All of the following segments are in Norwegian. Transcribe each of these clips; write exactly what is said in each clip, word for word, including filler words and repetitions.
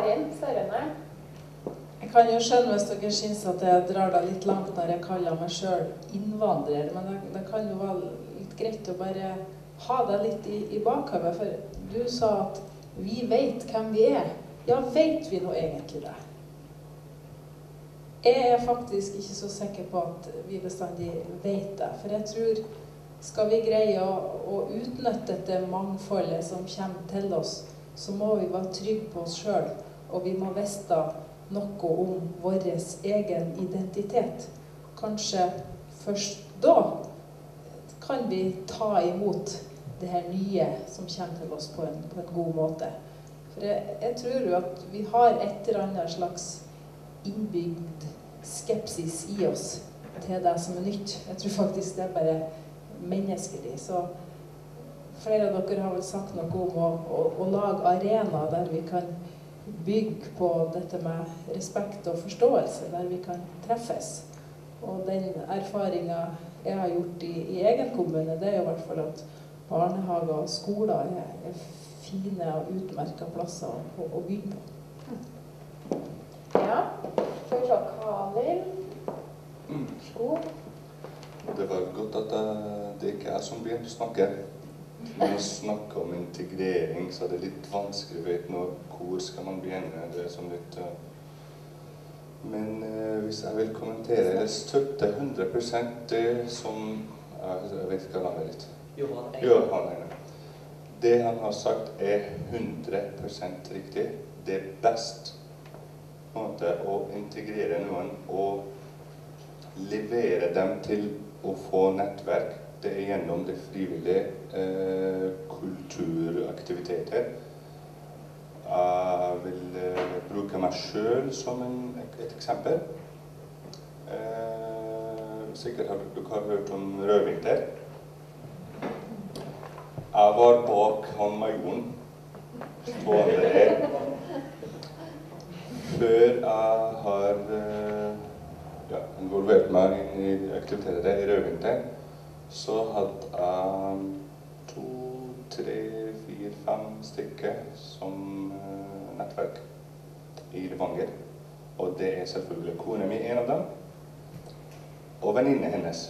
Karin Sørøne. Jeg kan jo skjønne hvis dere synes at jeg drar det litt langt når jeg kaller meg selv innvandrer, men det, det kan jo være litt greit å bare ha det litt i, i bakhodet, for du sa at vi vet hvem vi er. Ja, vet vi nå egentlig det? Jeg er faktisk ikke så sikker på at vi bestandig vet det, for jeg tror skal vi greie å, å utnytte dette mangfoldet som kommer til oss, så må vi være trygge på oss selv, og vi må vite noe om vår egen identitet. Kanskje først da kan vi ta imot det her nye som kommer til oss på en, på en god måte. For jeg, jeg tror jo at vi har et eller annet slags innbygd skepsis i oss til det som er nytt. Jeg tror faktisk det er bare menneskelig. Så flere av dere har vel sagt noe om å, å, å lage arena der vi kan bygge på dette med respekt og forståelse, der vi kan treffes. Og den erfaringen jeg har gjort i, i egen kommune, det er jo i hvert fall at barnehager og skoler er, er fine og utmerkede plasser å, å begynne på. Ja, skal vi se Kalin. God. Det var godt at det ikke er som begynte å snakke. Når man snakker om integrering, så er det litt vanskelig å vite når, hvor skal man begynne. Det er som litt... Uh... Men uh, hvis jeg vil kommentere, jeg støtter hundre prosent det som... Uh, jeg vet ikke hva han er litt. Johan Einar. Johan Einar. Det han har sagt er hundre prosent riktig. Det er best måte å integrere noen og levere dem til å få nettverk. Det er gjennom det frivillige eh, kulturaktiviteter. Jeg vil eh, bruke meg selv som en, et eksempel. Eh, sikkert har dere har hørt om rødvinter. Jeg var bak han majoren, stående her. Før jeg har eh, ja, involvert meg inn i aktiviteter i rødvinter, så hadde jeg to, tre, fire, fem stykker som uh, nettverk i Levanger. Og det er selvfølgelig kona mi en av dem, og venninne hennes.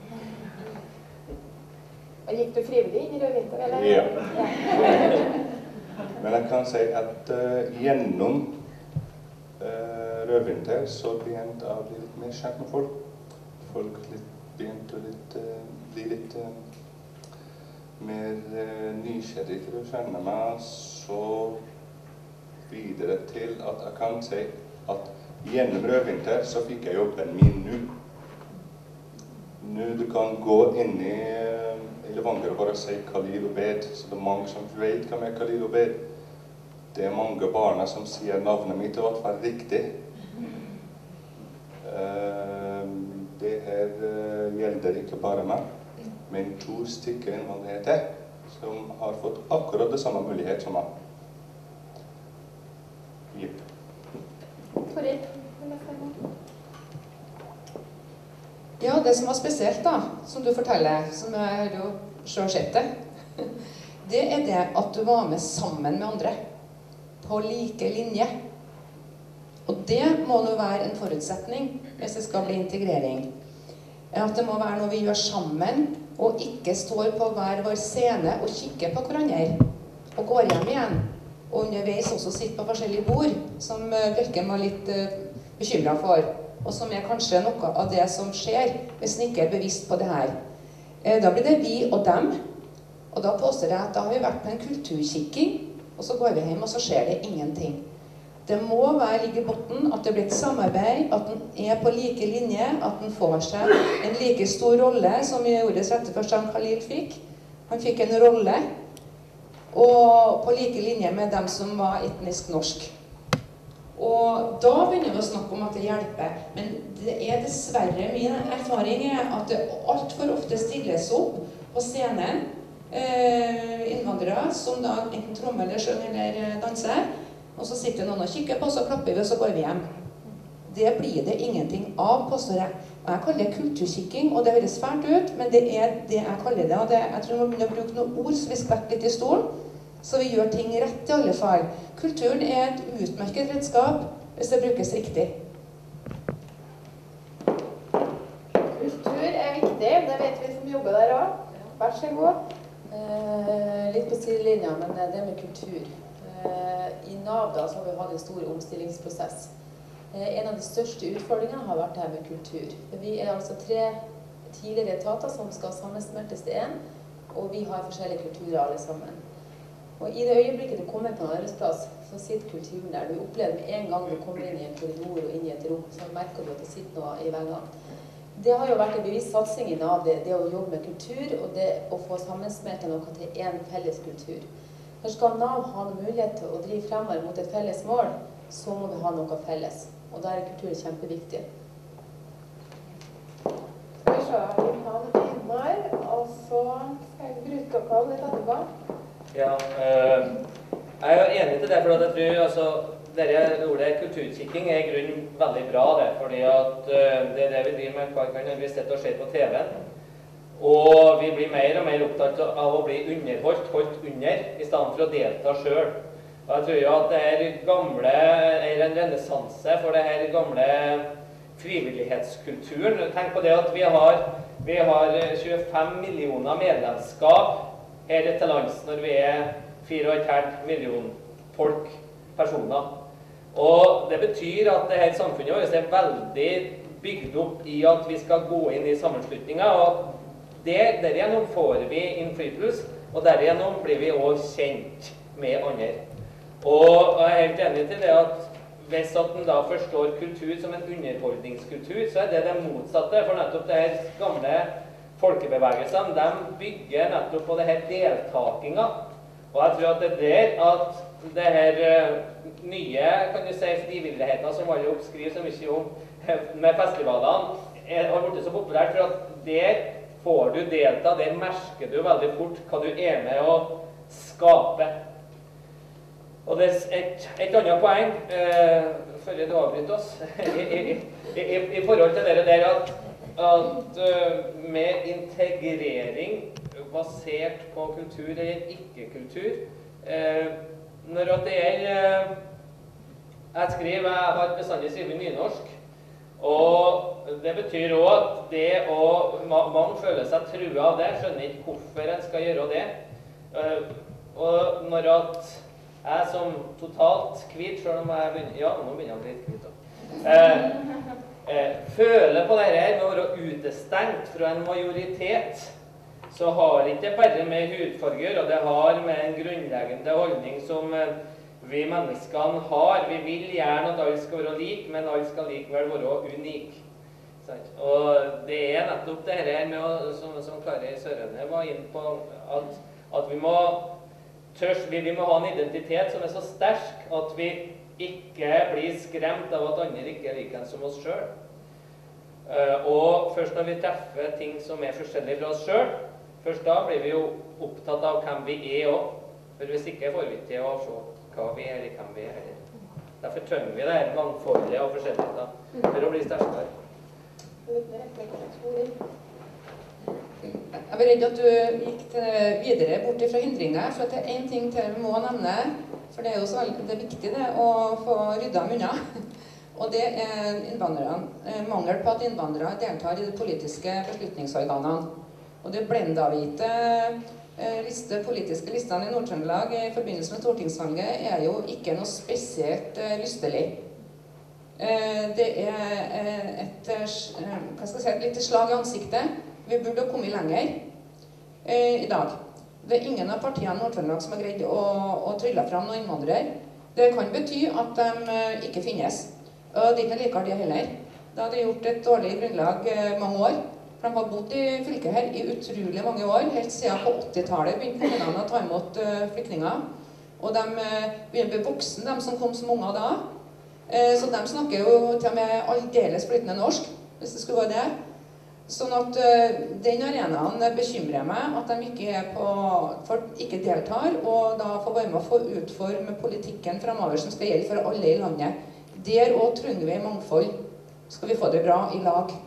Og gikk du frivillig inn i Rødvinter, eller? Ja. Ja. Men jeg kan si at uh, gjennom uh, Rødvinter så begynte jeg å bli litt mer kjent med folk. Folk litt, begynte å litt, uh, bli litt uh, mer uh, nysgjerrig til å kjenne meg, så videre til at jeg kan si at gjennom Rødvinter så fikk jeg jobben min nå. Nå du kan gå inn i, uh, i Levanger og bare si Khalil Obed, så det er mange som vet hvem er Khalil Obed. Det er mange barna som sier navnet mitt, i hvert fall riktig. Uh, det her uh, gjelder ikke bare meg, men to stykker innvandrere som har fått akkurat det samme mulighet som meg. Jepp. Toril, ja, det som var spesielt da, som du forteller, som jeg har jo selv sett det, det er det at du var med sammen med andre, på like linje. Og det må nå være en forutsetning hvis det skal bli integrering. At det må være noe vi gjør sammen, og ikke står på hver vår scene og kikker på hverandre, og går hjem igjen. Og underveis også sitter på forskjellige bord, som Bjørken var litt uh, bekymret for, og som er kanskje noe av det som skjer, hvis en ikke er bevisst på det her. Eh, da blir det vi og dem, og da påstår jeg at da har vi vært på en kulturkikking, og så går vi hjem, og så skjer det ingenting. Det må være ligge i botten at det blir et samarbeid, at den er på like linje, at den får seg en like stor rolle som i ordets rette forstand Khalil fikk. Han fikk en rolle, og på like linje med dem som var etnisk norsk. Og da begynner vi å snakke om at det hjelper, men det er dessverre min erfaring er at det alt for ofte stilles opp på scenen eh, innvandrere som da enten trommer eller synger eller danser. Og så sitter noen og kikker på, så klapper vi, og så går vi hjem. Det blir det ingenting av, påstår jeg. Og jeg kaller det kulturkikking, og det høres fælt ut, men det er det jeg kaller det. Og det, jeg tror vi må begynne å bruke noen ord, så vi skvetter litt i stolen. Så vi gjør ting rett i alle fall. Kulturen er et utmerket redskap hvis det brukes riktig. Kultur er viktig, det vet vi som jobber der også. Vær så god. Eh, litt på sidelinja, men det med kultur. Eh, I Nav da, så har vi hatt en stor omstillingsprosess. Eh, en av de største utfordringene har vært det her med kultur. Vi er altså tre tidligere etater som skal sammensmeltes til en, og vi har forskjellige kulturer alle sammen. Og i det øyeblikket du kommer på en arbeidsplass, så sitter kulturen der. Du opplever med en gang du kommer inn i en korridor og inn i et rom, så merker du at det sitter noe i veggene. Det har jo vært en bevisst satsing i Nav, det, det å jobbe med kultur, og det å få sammensmeltet noe til en felles kultur. For skal Nav ha noen mulighet til å drive fremover mot et felles mål, så må vi ha noe felles. Og der er kultur kjempeviktig. Skal vi se, vi har en her, og så skal jeg bruke oppgave litt etterpå. Ja, øh, jeg er jo enig til det, for at jeg tror altså, dere ordet kulturkikking er i grunnen veldig bra det, fordi at øh, det er det vi driver med hver gang når vi sitter og ser på T V-en. Og vi blir mer og mer opptatt av å bli underholdt, holdt under, i stedet for å delta selv. Og jeg tror jo at det her gamle er en renessanse for det her gamle frivillighetskulturen. Tenk på det at vi har, vi har tjuefem millioner medlemskap her til lands når vi er fire og et halvt million folk, personer. Og det betyr at det her samfunnet vårt er veldig bygd opp i at vi skal gå inn i sammenslutninger, og der, derigjennom får vi innflytelse, og derigjennom blir vi også kjent med andre. Og jeg er helt enig til det at hvis at en da forstår kultur som en underholdningskultur, så er det det motsatte, for nettopp det her gamle folkebevegelsene, de bygger nettopp på det her deltakinga. Og jeg tror at det er der at det her nye, kan du si, frivilligheten som alle oppskriver så mye om med festivalene, er, har blitt så populært, for at der får du delta, der merker du veldig fort hva du er med å skape. Og det er et, et annet poeng, eh, før du avbryter oss, i, i, i, i forhold til dere der at at uh, med integrering basert på kultur eller ikke-kultur, uh, når at det er uh, jeg skriver, jeg har bestandig skrevet nynorsk, og det betyr også at det å, mange føler seg truet av det, skjønner ikke hvorfor en skal gjøre det. Uh, og når at jeg som totalt hvit, selv om jeg begynner, ja, nå begynner jeg å bli litt hvit også, uh, Eh, føler på dette her med å være utestengt fra en majoritet, så har ikke bare med hudfarge, og det har med en grunnleggende holdning som eh, vi menneskene har. Vi vil gjerne at alle skal være like, men alle skal likevel være unike. Og det er nettopp det her med, å, som, som Kari Sørøne var inn på, at, at vi, må tørs, vi, vi må ha en identitet som er så sterk at vi ikke blir skremt av at andre ikke er like som oss selv. Uh, og først når vi treffer ting som er forskjellige fra oss selv, først da blir vi jo opptatt av hvem vi er også. For hvis ikke får vi til å se hva vi er eller hvem vi er. Derfor trenger vi det her mangfoldet og forskjelligheter for å bli sterkere. Jeg var redd at du gikk til videre bort fra hindringer, for det er en ting til vi må nevne. For det er jo så det er viktig det, å få ryddet dem unna. Og det er innvandrerne. Mangel på at innvandrere deltar i de politiske beslutningsorganene. Og det blendavhvite liste, politiske listene i Nord-Trøndelag i forbindelse med stortingsvalget er jo ikke noe spesielt lystelig. Det er et, hva skal jeg si, et lite slag i ansiktet. Vi burde ha kommet lenger i dag. Det er ingen av partiene i Nord-Trøndelag som har greid å, å trylle fram noen innvandrere. Det kan bety at de ikke finnes. Og det er ikke like det heller. Det hadde gjort et dårlig grunnlag mange år. For de har bodd i fylket her i utrolig mange år. Helt siden på åttitallet begynte kommunene å ta imot flyktninger. Og de begynner å bli voksen, de som kom som unger da. Så de snakker jo til og med aldeles flytende norsk, hvis det skulle være det. Sånn at uh, den arenaen bekymrer meg, at de ikke, er på, for, ikke deltar, og da får være med å få utforme politikken fremover som skal gjelde for alle i landet. Der også trenger vi mangfold. Skal vi få det bra i lag.